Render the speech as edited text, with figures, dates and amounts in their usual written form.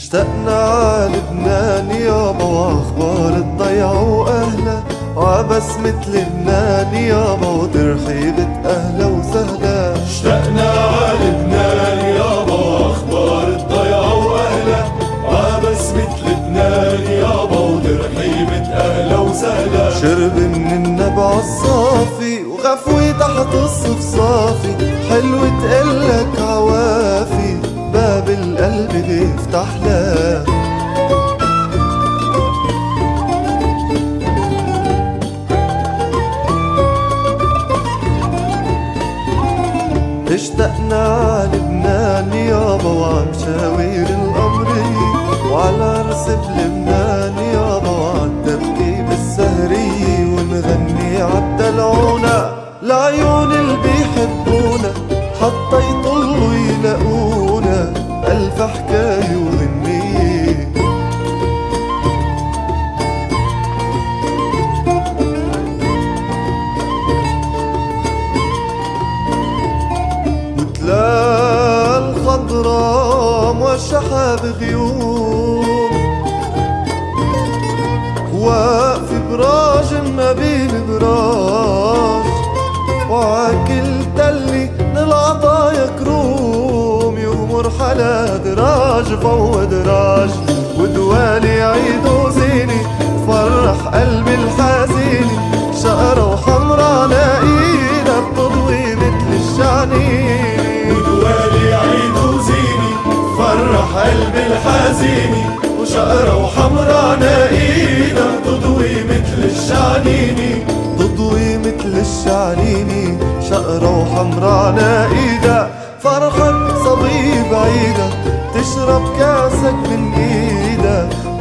اشتقنا ع لبنان يابا واخبار الضيعة واهلا وعبسمة لبنان يابا وترحيبة اهلا وسهلا. اشتقنا ع لبنان يابا واخبار الضيعة واهلا وعبسمة لبنان يابا وترحيبة اهلا وسهلا. شرب من النبع الصافي وغفوة تحت الصفصافي حلوة تقلك عوافي باب القلب بيفتح لك. اشتقنا ع لبنان يابا وعمشاوير القمرية وعلى رسب لبنان يابا وعالدبكة بالسهرية ونغني عالدلعونة لعيون اللي بيحبونا حتى يطلوا يلاقونا ألف حكاية وغنية. وتلاقى الخضرا موشحة بغيوم واقفة براج ما بين براج وعكل تلي للعطايا كروم يغمر حلا دراج فوق دراج ودوالي عيد وزيني تفرح قلبي الحزيني شقرة وحمرا لاقينا بتضوي مثل الشعنيني. ودوالي عيد وزيني تفرح قلبي الحزيني وشقرة وحمرا لاقينا بتضوي مثل الشعنيني. تضوي مثل الشعنيني شقرة وحمرا ناقيدة فرحة صبي بعيدة تشرب كاسك من ايدك